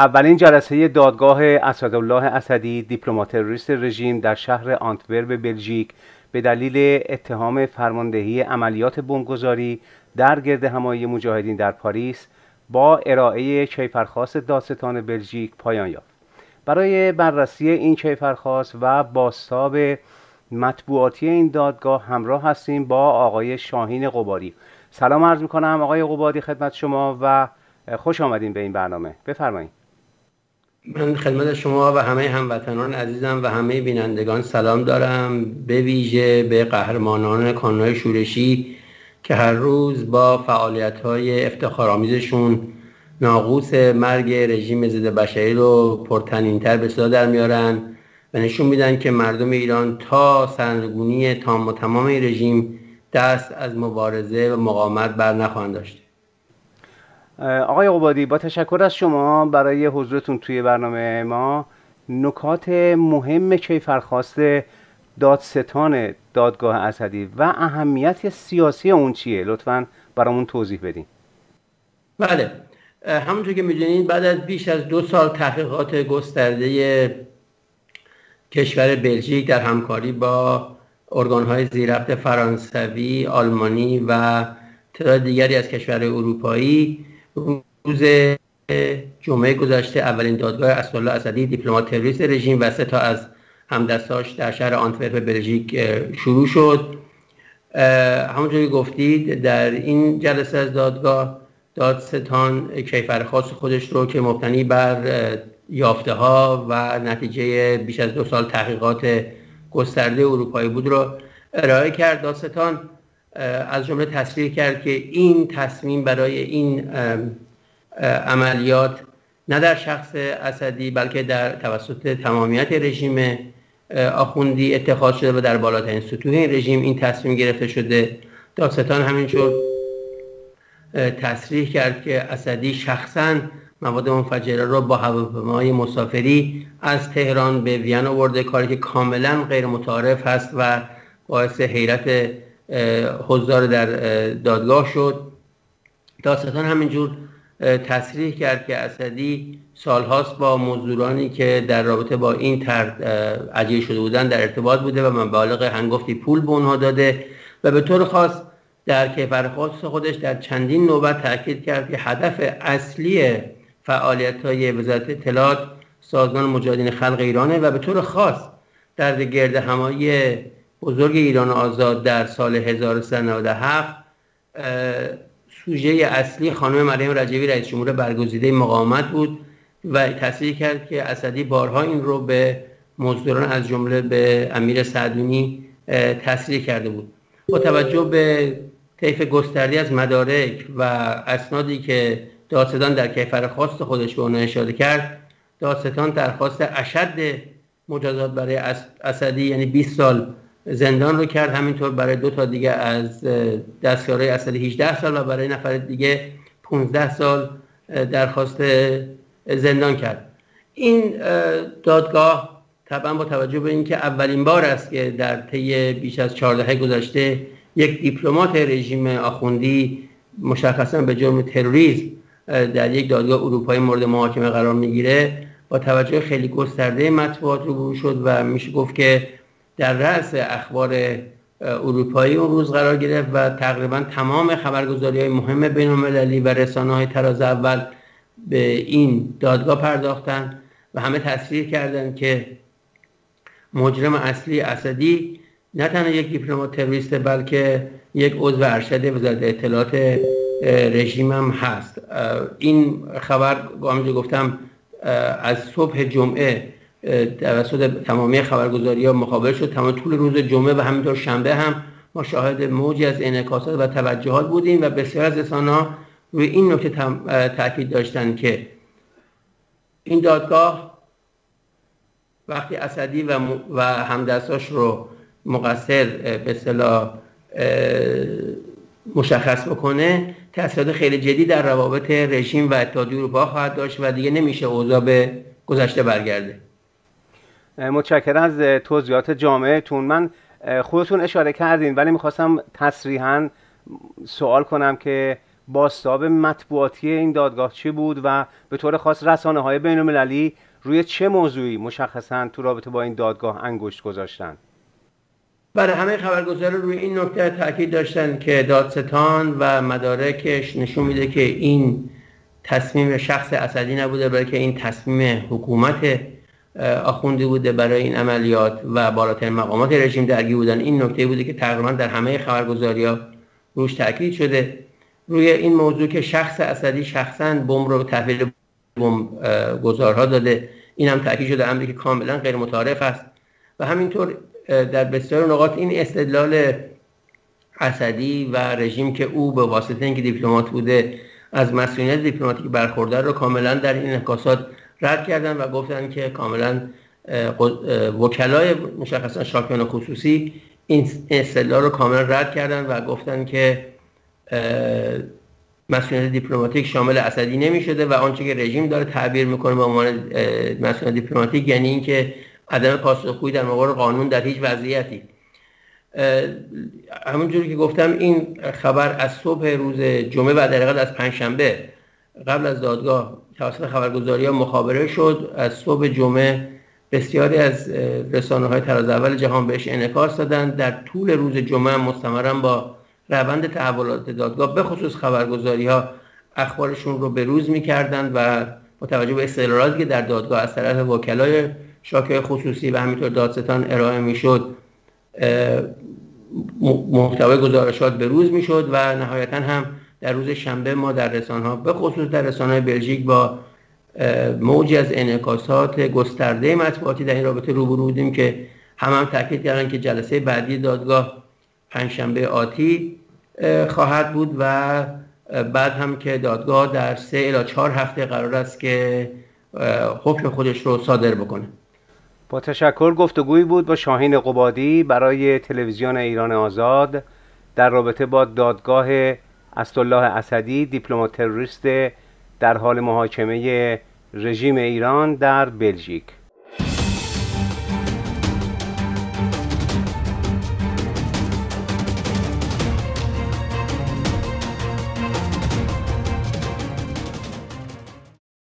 اولین جلسه دادگاه اسدالله اسدی دیپلمات تروریست رژیم در شهر آنتورپ بلژیک به دلیل اتهام فرماندهی عملیات بمبگذاری در گردهمایی مجاهدین در پاریس با ارائه کیفرخواست دادستان بلژیک پایان یافت. برای بررسی این کیفرخواست و بازتاب مطبوعاتی این دادگاه همراه هستیم با آقای شاهین قبادی. سلام عرض می‌کنم آقای قبادی خدمت شما و خوش آمدین به این برنامه. بفرمایید. من خدمت شما و همه هموطنان عزیزم و همه بینندگان سلام دارم، به ویژه به قهرمانان کانون‌های شورشی که هر روز با فعالیت‌های افتخارآمیزشون ناقوس مرگ رژیم ضد بشری رو پرطنین‌تر به صدا در میارن و نشون میدن که مردم ایران تا سرنگونی تام و تمام این رژیم دست از مبارزه و مقاومت بر نخواهند داشت. آقای قبادی، با تشکر از شما برای حضورتون توی برنامه ما. نکات مهم کیفرخواست دادستان دادگاه اسدی و اهمیت سیاسی اون چیه؟ لطفاً برامون توضیح بدین. بله، همونطور که میدونید بعد از بیش از 2 سال تحقیقات گسترده کشور بلژیک در همکاری با ارگان‌های زیرربط فرانسوی، آلمانی و تعداد دیگری از کشورهای اروپایی، روز جمعه گذشته اولین دادگاه اسدالله اسدی دیپلمات تروریست رژیم و 3 تا از همدستاش در شهر آنتورپ بلژیک شروع شد. همونطور که گفتید در این جلسه از دادگاه دادستان کیفرخواست خودش رو که مبتنی بر یافته‌ها و نتیجه بیش از 2 سال تحقیقات گسترده اروپایی بود رو ارائه کرد. دادستان از جمله تصریح کرد که این تصمیم برای این عملیات نه در شخص اسدی بلکه در توسط تمامیت رژیم آخوندی اتخاذ شده و در بالاترین سطوح این رژیم این تصمیم گرفته شده. دادستان همینطور تصریح کرد که اسدی شخصاً مواد منفجره را با هواپیمای مسافری از تهران به وین آورده، کاری که کاملا غیر متعارف هست و باعث حیرت حضار در دادگاه شد. دادستان همینجور تصریح کرد که اسدی سالهاست با مزدورانی که در رابطه با این طرح اجیر شده بودند در ارتباط بوده و مبالغ هنگفتی پول به اونها داده و به طور خاص در کیفرخواست خودش در چندین نوبت تاکید کرد که هدف اصلی فعالیت‌های وزارت اطلاعات سازمان مجاهدین خلق ایرانه و به طور خاص در گردهمایی بزرگ ایران آزاد در سال 1397 سوژه اصلی خانم مریم رجبی رئیس جمهور برگزیده مقاومت بود و تصریح کرد که اسدی بارها این رو به مزدوران از جمله به امیر سعدونی تصریح کرده بود. با توجه به طیف گسترده از مدارک و اسنادی که دادستان در کیفرخواست خودش به اونها اشاره کرد، دادستان درخواست اشد مجازات برای اسدی یعنی 20 سال زندان رو کرد، همینطور برای 2 تا دیگه از دستیارای اسدی 18 سال و برای نفر دیگه 15 سال درخواست زندان کرد. این دادگاه طبعا با توجه به اینکه اولین بار است که در طی بیش از 4 دهه گذشته یک دیپلمات رژیم آخوندی مشخصا به جرم تروریسم در یک دادگاه اروپایی مورد محاکمه قرار میگیره، با توجه خیلی گسترده مطبوعات روبرو شد و میشه گفت که در رأس اخبار اروپایی اون روز قرار گرفت و تقریبا تمام خبرگزاری‌های مهم بین‌المللی و رسانه‌های طراز اول به این دادگاه پرداختن و همه تصریح کردند که مجرم اصلی اسدی نه تنها یک دیپلمات تروریست بلکه یک عضو ارشد وزارت اطلاعات رژیم هم هست. این خبر همونجوری گفتم از صبح جمعه توسط تمامی خبرگزاری‌ها مخابره شد. تمام طول روز جمعه و همینطور شنبه هم ما شاهد موجی از انعکاسات و توجهات بودیم و بسیار از رسانه‌ها روی این نکته تاکید داشتند که این دادگاه وقتی اسدی و همدستاش رو مقصر به اصطلاح مشخص بکنه، تاثیرات خیلی جدی در روابط رژیم و اتحادیه اروپا خواهد داشت و دیگه نمیشه اوضاع به گذشته برگرده. متشکرم از توضیحات جامعتون. من خودتون اشاره کردین ولی میخواستم تصریحاً سوال کنم که بازتاب مطبوعاتی این دادگاه چی بود و به طور خاص رسانه‌های بین‌المللی روی چه موضوعی مشخصاً تو رابطه با این دادگاه انگشت گذاشتن؟ برای همه خبرگزاران روی این نکته تاکید داشتن که دادستان و مدارکش نشون میده که این تصمیم شخص اسدی نبوده، بلکه این تصمیم حکومت آخوندی بوده برای این عملیات و بالاترین مقامات رژیم درگیر بودن. این نکته بوده که تقریبا در همه خبرگزاری‌ها روش تاکید شده، روی این موضوع که شخص اسدی شخصا بمب رو تحویل بمب گذارها داده. این هم تاکید شده، امری که کاملا غیر متعارف است. و همینطور در بسیار نقاط این استدلال اسدی و رژیم که او به واسطه اینکه دیپلمات بوده از مسئولیت دیپلماتیک برخورده رو کاملا در این انعکاسات رد کردن و گفتن که کاملا وکلای مشخصا شاکیان خصوصی این استدلال رو کاملا رد کردن و گفتن که مسئولیت دیپلماتیک شامل اسدی نمی‌شده و آنچه که رژیم داره تعبیر میکنه به عنوان مسئولیت دیپلماتیک یعنی اینکه عدم پاسخگویی در مقابل قانون در هیچ وضعیتی. همونجوری که گفتم این خبر از صبح روز جمعه و در حقیقت از پنجشنبه قبل از دادگاه توسط خبرگزاری‌ها مخابره شد. از صبح جمعه بسیاری از رسانه‌های طراز اول جهان بهش انعکاس دادن. در طول روز جمعه مستمراً با روند تحولات دادگاه به خصوص خبرگزاری‌ها اخبارشون رو بروز می‌کردند و با توجه به استدلالاتی که در دادگاه از طرف وکلای شاکی خصوصی و همینطور دادستان ارائه میشد محتوای گزارشات بروز میشد و نهایتا هم در روز شنبه ما در رسانه‌ها به خصوص در رسانه‌های بلژیک با موجی از انعکاسات گسترده مطبوعاتی در این رابطه روبرو بودیم که هم تاکید کردن که جلسه بعدی دادگاه پنجشنبه آتی خواهد بود و بعد هم که دادگاه در 3 الی 4 هفته قرار است که حکم خودش رو صادر بکنه. با تشکر. گفتگویی بود با شاهین قبادی برای تلویزیون ایران آزاد در رابطه با دادگاه اسدالله اسدی، دیپلمات تروریست در حال محاکمه رژیم ایران در بلژیک.